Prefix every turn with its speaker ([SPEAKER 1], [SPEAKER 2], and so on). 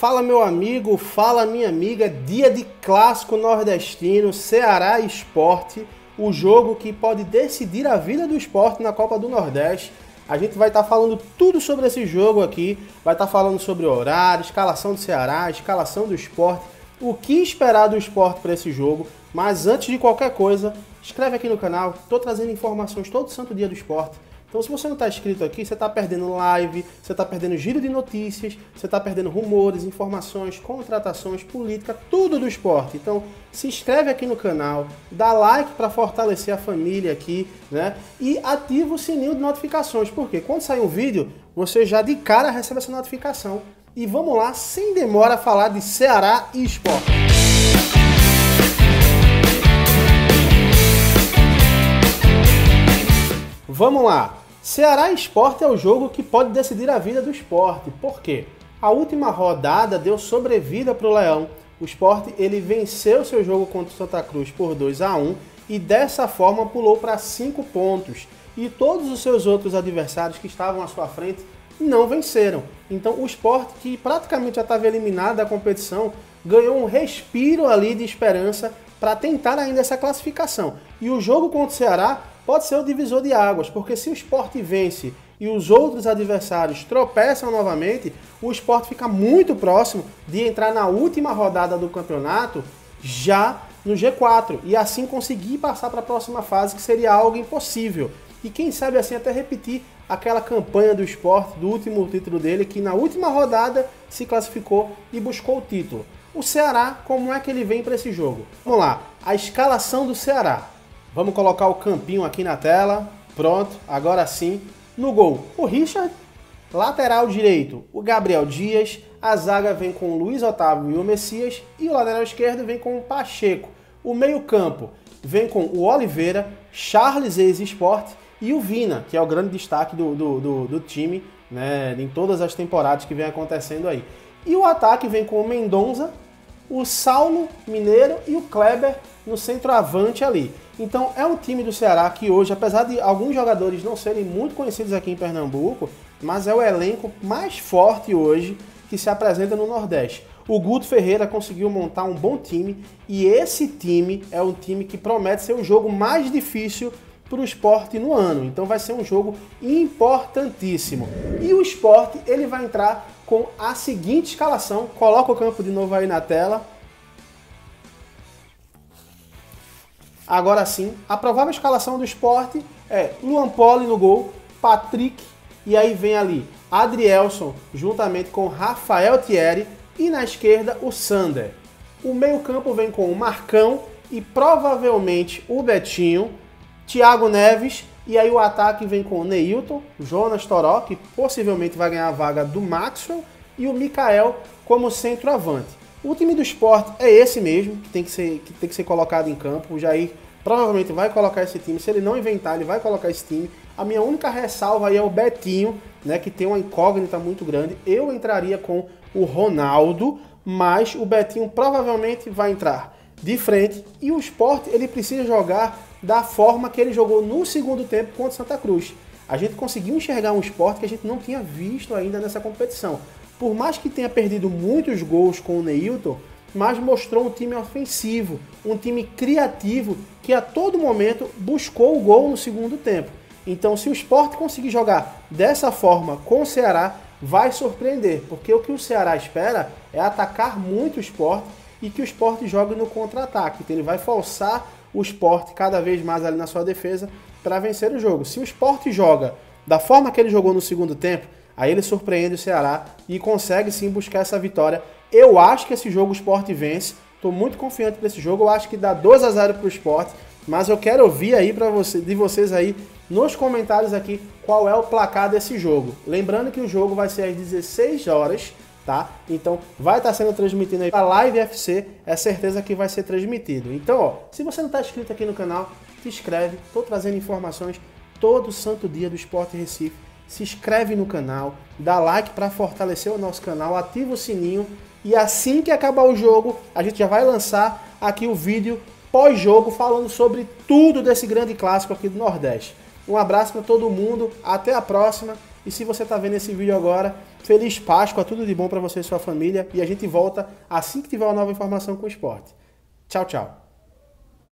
[SPEAKER 1] Fala meu amigo, fala minha amiga, dia de clássico nordestino, Ceará e Sport, o jogo que pode decidir a vida do Sport na Copa do Nordeste. A gente vai estar falando tudo sobre esse jogo aqui, vai estar falando sobre horário, escalação do Ceará, escalação do Sport, o que esperar do Sport para esse jogo. Mas antes de qualquer coisa, inscreve aqui no canal, estou trazendo informações todo santo dia do Sport. Então se você não está inscrito aqui, você está perdendo live, você está perdendo giro de notícias, você está perdendo rumores, informações, contratações, política, tudo do esporte. Então se inscreve aqui no canal, dá like para fortalecer a família aqui, né? E ativa o sininho de notificações, porque quando sair um vídeo, você já de cara recebe essa notificação. E vamos lá, sem demora, falar de Ceará e Sport. Vamos lá. Ceará e Sport é o jogo que pode decidir a vida do Sport. Por quê? A última rodada deu sobrevida para o Leão. O Sport ele venceu seu jogo contra o Santa Cruz por 2-1 e dessa forma pulou para 5 pontos. E todos os seus outros adversários que estavam à sua frente não venceram. Então o Sport, que praticamente já estava eliminado da competição, ganhou um respiro ali de esperança para tentar ainda essa classificação. E o jogo contra o Ceará pode ser o divisor de águas, porque se o Sport vence e os outros adversários tropeçam novamente, o Sport fica muito próximo de entrar na última rodada do campeonato já no G4 e assim conseguir passar para a próxima fase, que seria algo impossível. E quem sabe assim até repetir aquela campanha do Sport, do último título dele, que na última rodada se classificou e buscou o título. O Ceará, como é que ele vem para esse jogo? Vamos lá, a escalação do Ceará. Vamos colocar o campinho aqui na tela. Pronto, agora sim. No gol, o Richard. Lateral direito, o Gabriel Dias. A zaga vem com o Luiz Otávio e o Messias. E o lateral esquerdo vem com o Pacheco. O meio-campo vem com o Oliveira, Charles ex-Sport e o Vina, que é o grande destaque do time, né, em todas as temporadas que vem acontecendo aí. E o ataque vem com o Mendonça, o Saulo Mineiro e o Kleber no centroavante ali. Então é um time do Ceará que hoje, apesar de alguns jogadores não serem muito conhecidos aqui em Pernambuco, mas é o elenco mais forte hoje que se apresenta no Nordeste. O Guto Ferreira conseguiu montar um bom time e esse time é um time que promete ser o jogo mais difícil para o Sport no ano. Então vai ser um jogo importantíssimo. E o Sport ele vai entrar com a seguinte escalação. Coloca o campo de novo aí na tela. Agora sim, a provável escalação do Sport é Luan Poli no gol, Patrick, e aí vem ali Adrielson juntamente com Rafael Thierry e na esquerda o Sander. O meio-campo vem com o Marcão e provavelmente o Betinho, Thiago Neves, e aí o ataque vem com o Neilton, Jonas Toró, que possivelmente vai ganhar a vaga do Maxwell, e o Mikael como centroavante. O time do Sport é esse mesmo, que tem que ser colocado em campo. O Jair provavelmente vai colocar esse time. Se ele não inventar, ele vai colocar esse time. A minha única ressalva aí é o Betinho, né, que tem uma incógnita muito grande. Eu entraria com o Ronaldo, mas o Betinho provavelmente vai entrar de frente. E o Sport ele precisa jogar da forma que ele jogou no segundo tempo contra o Santa Cruz. A gente conseguiu enxergar um Sport que a gente não tinha visto ainda nessa competição. Por mais que tenha perdido muitos gols com o Neilton, mas mostrou um time ofensivo, um time criativo que a todo momento buscou o gol no segundo tempo. Então, se o Sport conseguir jogar dessa forma com o Ceará, vai surpreender, porque o que o Ceará espera é atacar muito o Sport e que o Sport jogue no contra-ataque. Então, ele vai forçar o Sport cada vez mais ali na sua defesa para vencer o jogo. Se o Sport joga da forma que ele jogou no segundo tempo, aí ele surpreende o Ceará e consegue sim buscar essa vitória. Eu acho que esse jogo o Sport vence. Estou muito confiante para esse jogo. Eu acho que dá 2-0 para o Sport. Mas eu quero ouvir aí de vocês aí nos comentários aqui qual é o placar desse jogo. Lembrando que o jogo vai ser às 16 horas, tá? Então vai estar sendo transmitido aí a Live FC. É certeza que vai ser transmitido. Então, ó, se você não está inscrito aqui no canal, se inscreve. Estou trazendo informações todo santo dia do Sport Recife. Se inscreve no canal, dá like para fortalecer o nosso canal, ativa o sininho e assim que acabar o jogo, a gente já vai lançar aqui o vídeo pós-jogo falando sobre tudo desse grande clássico aqui do Nordeste. Um abraço para todo mundo, até a próxima E se você está vendo esse vídeo agora, feliz Páscoa, tudo de bom para você e sua família. E a gente volta assim que tiver uma nova informação com o esporte. Tchau, tchau.